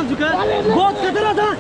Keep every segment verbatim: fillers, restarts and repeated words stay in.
चुका है, बहुत खतरा था।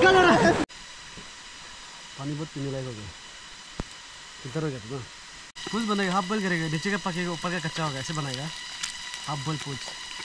पानी बहुत पीने लायक हो गया। किधर हो गया था ना? पूछ बनेगा, हाफ बॉइल करेगा, नीचे का पकेगा, ऊपर का कच्चा होगा, ऐसे बनाएगा half boil poach.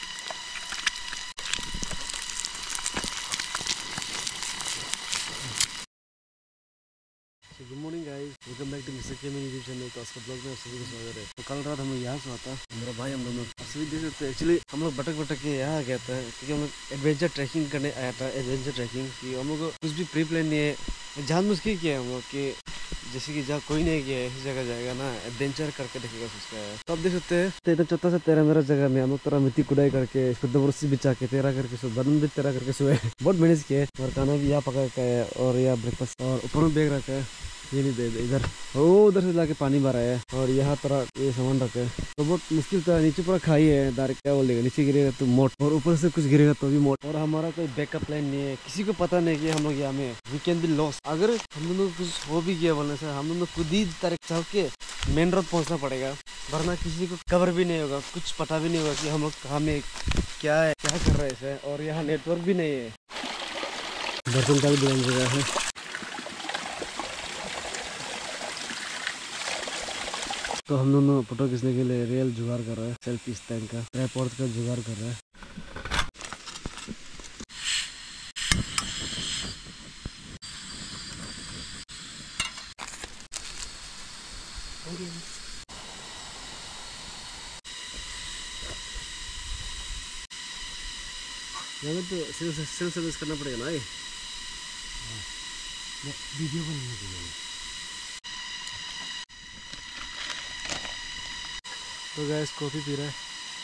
Good morning guys, welcome back to mister K YouTube channel. तो आज का ब्लॉग में आप सभी का स्वागत है। तो कल रात हम लोग यहाँ से आता मेरा भाई, हम दोनों सभी देख सकते हैं। एक्चुअली हम लोग भटक भटक के यहाँ आ गया था क्योंकि हम लोग एडवेंचर ट्रैकिंग करने आया था। एडवेंचर ट्रैकिंग कि हम लोग को कुछ भी प्री प्लान नहीं है, जान मुझके किया है हम लोग कि जैसे कि जहाँ कोई नहीं गया है इस जगह जाएगा ना, एडवेंचर करके देखेगा उसका है। तो आप देख सकते हैं इतना छोटा सा तेरह मेरा जगह में हम लोग तरह मिट्टी कुदाई करके शुद्ध वर्षी बिछा के तेरह करके सो बदन भी तेरह करके सोए बहुत मेहनत किए। और खाना भी यहाँ पका का है और यहाँ ब्रेकफास्ट और ऊपर में बैग रखा है। ये नहीं दे इधर ओ उधर से लाके पानी भरा है और यहाँ तरह ये सामान रखा है। तो बहुत मुश्किल था, नीचे पूरा खाई है डायरेक्ट, क्या बोलेगा, नीचे गिरेगा तो मोट और ऊपर से कुछ गिरेगा तो भी मोट। और हमारा कोई बैकअप प्लान नहीं है, किसी को पता नहीं कि हम लोग यहाँ में वी कैन बी लॉस। अगर हम दोनों को कुछ हो भी गया बोलने से हम दोनों खुद ही डायरेक्ट चल के मेन रोड पहुँचना पड़ेगा, वरना किसी को कवर भी नहीं होगा, कुछ पता भी नहीं होगा कि हम लोग कहाँ में क्या है, क्या कर रहे हैं। और यहाँ नेटवर्क भी नहीं है, दर्शन का भी जगह है। तो हम दोनों फोटो खींचने के लिए रियल जुगाड़ कर रहे हैं, सेल्फी स्टैंड का ट्राइपॉड का जुगाड़ कर रहे हैं। यहाँ तो सेल्फ सर्विस करना पड़ेगा ना ये वीडियो बनाने के लिए। तो गैस कॉफ़ी पी रहा है।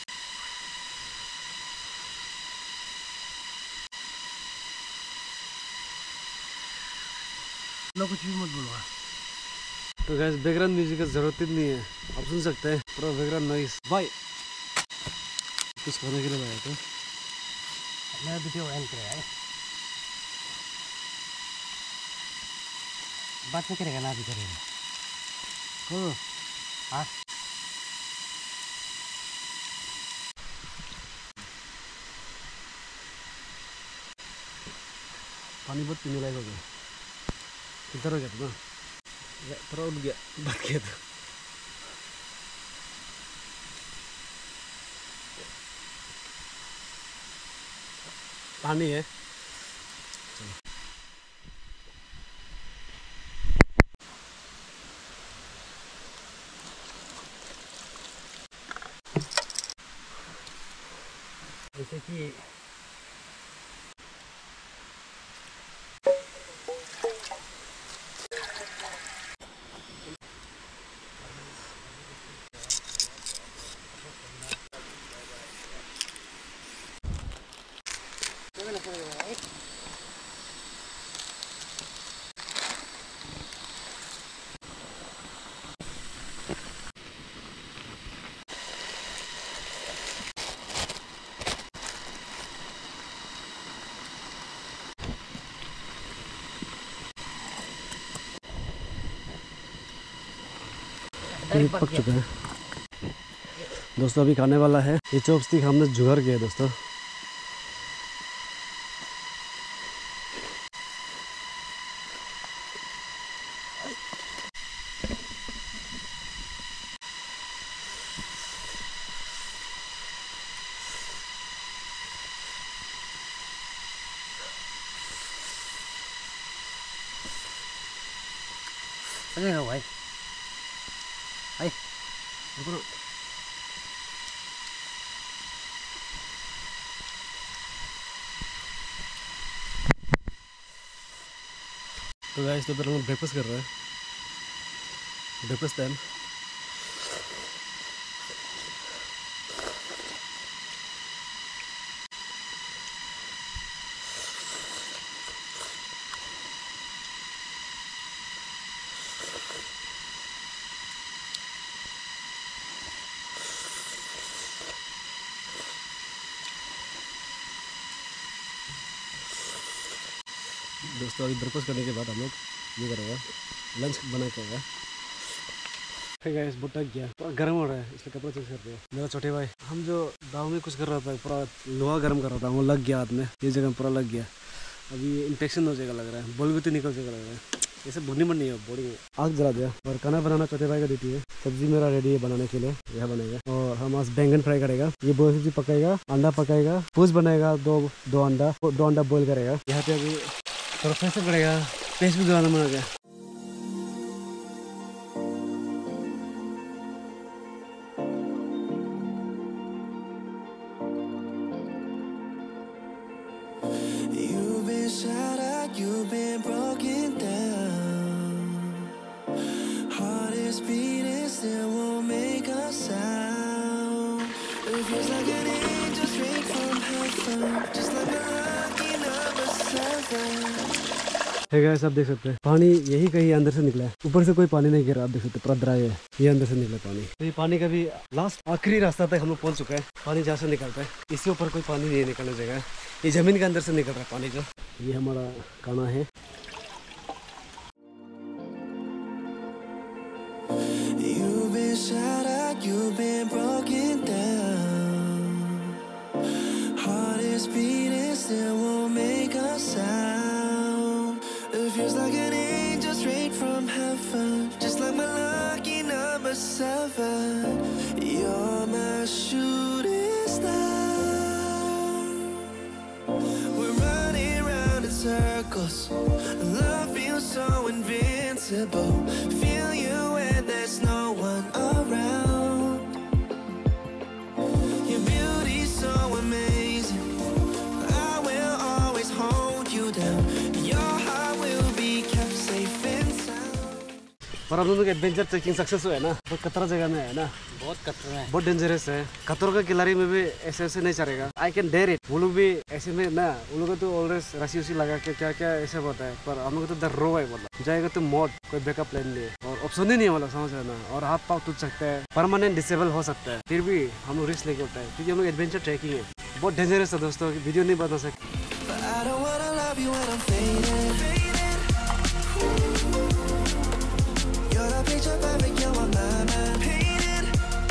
लो कुछ भी मत बोलवा। तो गैस बैकग्राउंड म्यूजिक का जरूरत ही नहीं है, आप सुन सकते हैं पूरा बैकग्राउंड नॉइस। भाई कुछ खाने के लिए लाया था, मैं वीडियो एंड करेगा है बात नहीं करेगा ना, भी करेगा हो हाँ। पानी बहुत पीने लायक हो गया। किधर हो गया था ना, थोड़ा उठ गया बात किया था। पानी है जैसे कि पक चुका है दोस्तों। अभी खाने वाला है, ये चॉपस्टिक हमने जुगाड़ किया है दोस्तों। अरे भाई भाई तो गाइस तो हम ब्रेकफास्ट कर रहे हैं, ब्रेकफास्ट टाइम। दोस्तों अभी ब्रेकफास्ट करने के बाद हम लोग ये करेगा, लंच बना के आएगा। है गाइस, भुट्टा गया पूरा गर्म हो रहा है, इसलिए कपड़ा चेंज करते हैं। मेरा छोटे भाई हम जो दाव में कुछ कर रहा था, पूरा लोहा गर्म कर रहा था, वो लग गया हाथ में, ये जगह पूरा लग गया। अभी इन्फेक्शन हो जाएगा लग रहा है, बोल भी तो निकल जाएगा लग रहा है। ऐसे भुगनी मन नहीं है बॉडी में। आग जला दिया और खाना बनाना छोटे भाई का ड्यूटी है। सब्जी मेरा रेडी है बनाने के लिए, यह बनेगा और हम आज बैंगन फ्राई करेगा, ये बोल सब्जी पकाएगा, अंडा पकाएगा, पूछ बनाएगा, दो दो अंडा दो अंडा बॉईल करेगा। यहाँ पे अभी थोड़ा फ्रेश करेगा, पेस्ट भी बनाना बना गया। You've been broken down, heart is beating, still won't make a sound. It feels like an angel straight from heaven, just like a lucky number seven. है गाइस, आप देख सकते हैं पानी यही कहीं अंदर से निकला है, ऊपर से कोई पानी नहीं गिरा। आप देख सकते हैं पूरा ड्राई है, ये अंदर से निकला पानी। तो ये पानी का भी लास्ट आखिरी रास्ता तक हम लोग पहुंच चुका है। पानी जहाँ से निकलता है इससे ऊपर कोई पानी नहीं निकलना चाहिए, ये जमीन के अंदर से निकल रहा है पानी जो। ये हमारा खाना है। You've been shattered, you've been broken down, heart is beating, still won't make a sound. It feels like an angel straight from heaven, just like my lucky number seven. You're my shooting star. We're running round in circles, love feels so invincible. Feel you when there's no one around. Your beauty's so amazing, I will always hold you down. Your heart will be kept safe and sound. पर हम लोग adventure trekking success हुआ है ना, बहुत खतरा जगह में है ना, बहुत खतरा है, बहुत डेंजरस है। खतरों का किनारे में भी ऐसे ऐसे नहीं चलेगा। I can dare it. वो लोग भी ऐसे में ना, उन लोगों तो ऑलवेज रस्सी उसी लगा के क्या क्या ऐसे होता है, पर हम लोग तो डर रो है, बोला जाएगा तो मौत, कोई बैकअप प्लान नहीं है और ऑप्शन ही नहीं है, वाला समझ रहे ना। और हाथ पाँव टूट सकता है, परमानेंट डिसेबल हो सकता है, फिर भी हम लोग रिस्क लेके उठा है क्योंकि हम लोग एडवेंचर ट्रैकिंग है। बहुत डेंजरस है दोस्तों, वीडियो नहीं बना सकते। Picture perfect, you're on my mind, painted.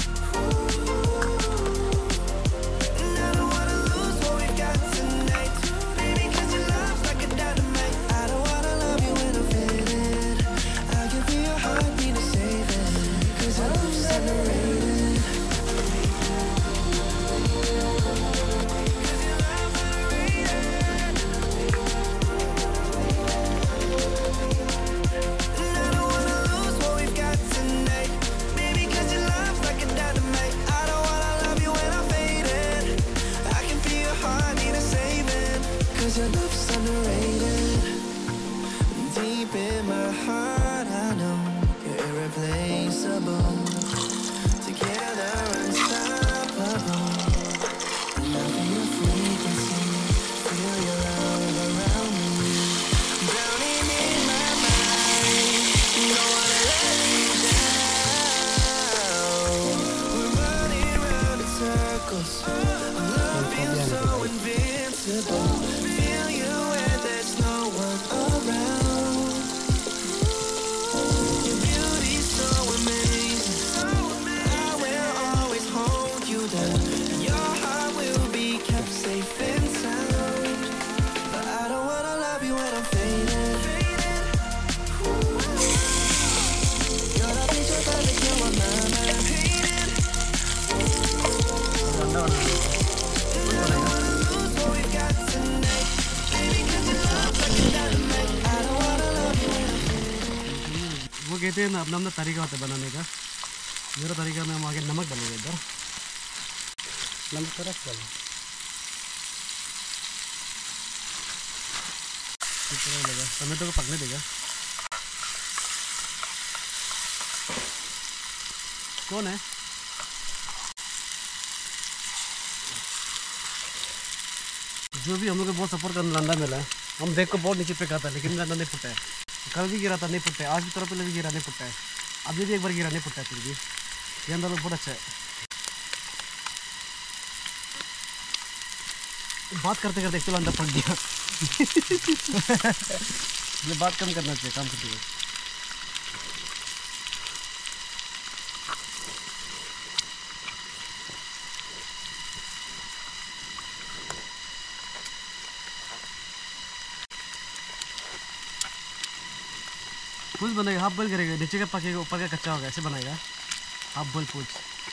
And I don't wanna lose what we've got tonight, baby, 'cause your love's like a dynamite. I don't wanna love you when I'm faded, I can feel your heartbeat to save it, 'cause your love's underrated. 'Cause your love's underrated. And I don't wanna lose what we've got tonight, baby, 'cause your love's like a dynamite. I don't wanna love you when I'm faded, I can feel your heart need a saving, 'cause your love's underrated. Deep in my heart I know you're irreplaceable, together unstoppable. And I feel your frequency, feel your love around me, drowning in my mind, don't wanna let you down. We're running round in circles, love feels so invincible. Feel you when there's no one around. Your beauty's so amazing, I will always hold you down. Your heart will be kept safe and sound. But I don't wanna love you when I'm faded. You're the picture perfect, you're on my mind, painted. And I don't wanna lose what we've got tonight, baby, 'cause your love's like a dynamite. I don't wanna love you when I'm faded. वो कहते हैं ना, अपना अपना तरीका होता है बनाने का। मेरा तरीका में हम आगे नमक डालेंगे, इधर नमक थोड़ा डालें, कितना लगा, टमाटो को पकने देगा। कौन है? जो भी हम लोग को बहुत सपोर्ट करने लंदा मिला है। हम बैग को बहुत नीचे पे था लेकिन लंदा नहीं फुटा है। कल भी गिरा था, नहीं फुटा है। आज भी तरह पहले भी गिरा, नहीं फुटा है। अभी भी एक बार गिरा, नहीं फुटा है। फिर भी ये अंदर बहुत अच्छा है। बात करते करते एक अंदर फट गया। ये बात कम करना चाहिए काम करते हुए। पूछ बनेगा, हाफ बॉइल करेगा, नीचे का पकेगा, ऊपर का कच्चा होगा, ऐसे बनाएगा हाफ बॉइल पूछ।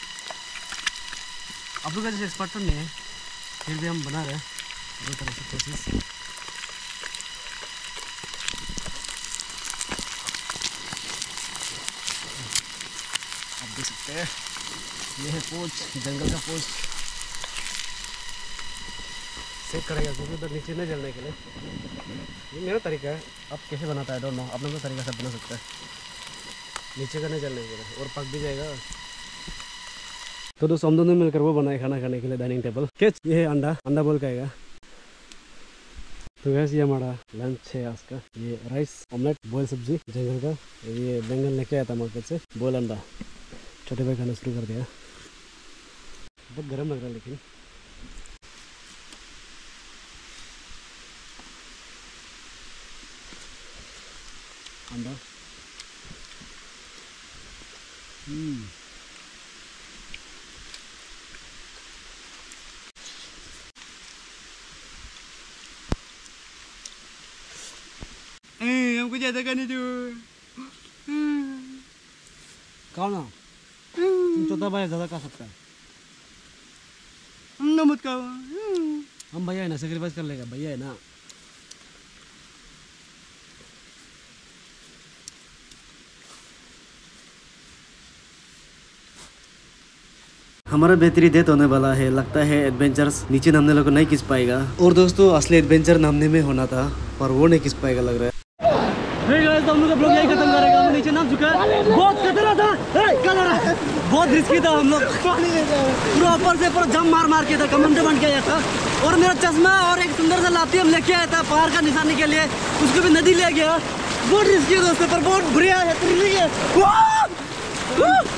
आप लोग का जैसे एक्सपर्ट तो नहीं है, फिर भी हम बना रहे हैं दो तरह से कोशिश। आप देख सकते हैं ये है पूछ, जंगल का पूछ। सेक करेगा क्योंकि उधर नीचे नहीं जलने के लिए। ये मेरा तरीका है, आप कैसे बनाता है डोंट नो, आप लोगों का तरीका सब बना सकता है, नीचे का नहीं जलने के लिए और पक भी जाएगा। तो दोस्तों हम दोनों मिलकर वो बनाए खाना खाने के लिए डाइनिंग टेबल। कैच ये है अंडा, अंडा बोल का आएगा। तो वैसे ये हमारा लंच है आज का, ये राइस ऑमलेट, बॉयल सब्जी जंगल का, ये बैंगन लेके आया था मार्केट से, बॉयल अंडा। छोटे भाई खाना शुरू कर दिया, बहुत गर्म लग रहा है लेकिन। अंडा हम्म हमको ज्यादा खाने दो। खाओ ना, तुम चौथा भाई ज्यादा खा सकता है। हम मत खाओ, हम भैया है ना, सेक्रीफाइस कर लेगा, भैया है ना। हमारा बेहतरी डेथ होने वाला है, लगता है एडवेंचर्स नीचे नामने लोग को नहीं खींच पाएगा। और दोस्तों असली एडवेंचर नामने में होना था पर वो नहीं खींच पाएगा लग रहा है। तो हम लोग का ब्लॉग यही खत्म करेगा, हम नीचे नाम चुका है, बहुत खतरा था, बहुत रिस्की था, हम लोग पूरा ऊपर से पूरा जम मार मार के था, कमांडो बन के आया था। और मेरा चश्मा और एक सुंदर सा लाठी हम लेके आया था पहाड़ का निशाने के लिए, उसको भी नदी ले गया। बहुत रिस्की दोस्तों, पर बहुत बुरी है।